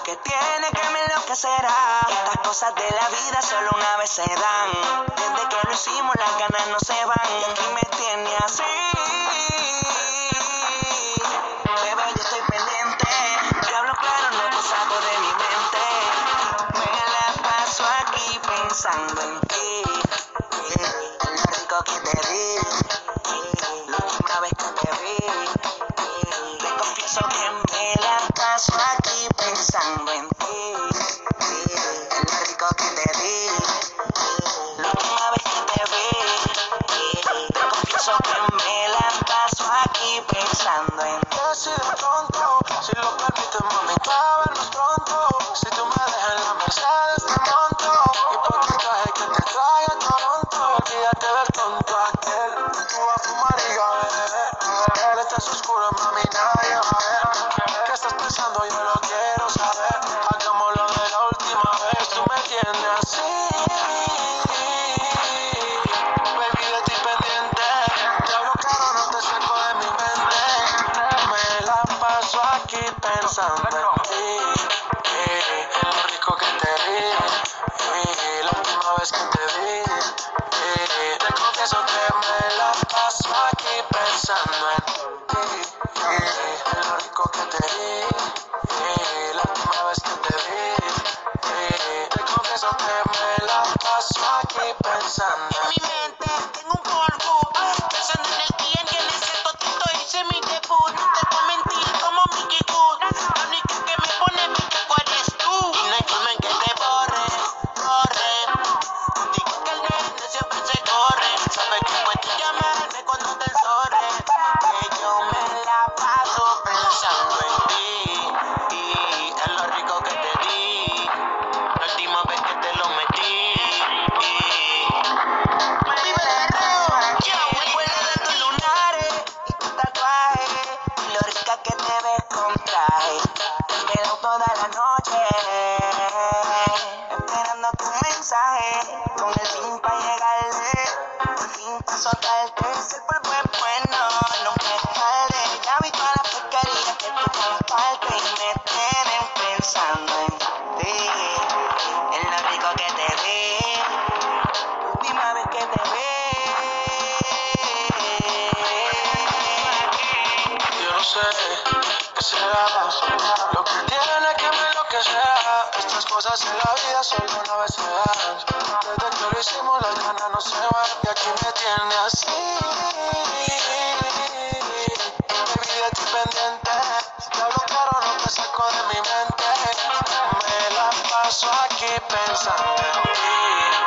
que tiene que me enloquecerá. Estas cosas de la vida solo una vez se dan. Desde que lo hicimos las ganas no se van. Y aquí me tiene así. Bebé, yo estoy pendiente. Te hablo claro, no te saco de mi mente. Me la paso aquí pensando en ti. Lo rico que te di. La última vez que te vi. Te confieso que me la paso aquí pensando en ti. Lo rico que te di. La última vez que te vi. Te confieso que me la paso aquí pensando en ti. Si de pronto, si lo permites, mami, para vernos pronto. Si tú me dejas en la Mercedes, te monto. Y por tu traje que te trae a Toronto. Olvídate del tonto aquel. Tú vas a fumar y yo a beber. Estás oscuro, mami, nadie va a ver. ¿Qué estás pensando? Yo lo quiero saber. Hagámoslo de la última vez. Tú me tienes así. Baby, de ti pendiente. Te hablo claro, no te saco de mi mente. Me la paso aquí pensando en ti. Lo rico que te di. La última vez que te vi. Te confieso que me la paso aquí pensando en ti. Lo rico que te di. La última vez que te vi. Te confieso que me la paso aquí pensando En mi mente tengo un polvo, pensando en el día en que en ese totito hice mi debut. No te voy a mentir como Mickey Good. La única que me pone bellaco eres tú. Y no hay forma en que te borre. Digo que el nene siempre se corre. Sabes que puedes llamarme cuando te enzorre. Que yo me la paso pensando en ti. Y es lo rico que te di. La última vez que te lo metí. Que te ves con traje, te quedo toda la noche, esperando tu mensaje, con el fin pa' llegarle, por fin pa' soltarte, ese polvo es bueno, no me tarde, ya vi toda la porquería que tú compartes y me tienen pensando en ti, en lo rico que te vi, última vez que te vi. Yo no sé qué será lo que tiene que me enloquecerá. Estas cosas en la vida solo una vez se dan. Desde que lo hicimos las ganas no se van. Y aquí me tiene así. Baby, de ti pendiente. Te hablo claro, no te saco de mi mente. Me la paso aquí pensando en ti.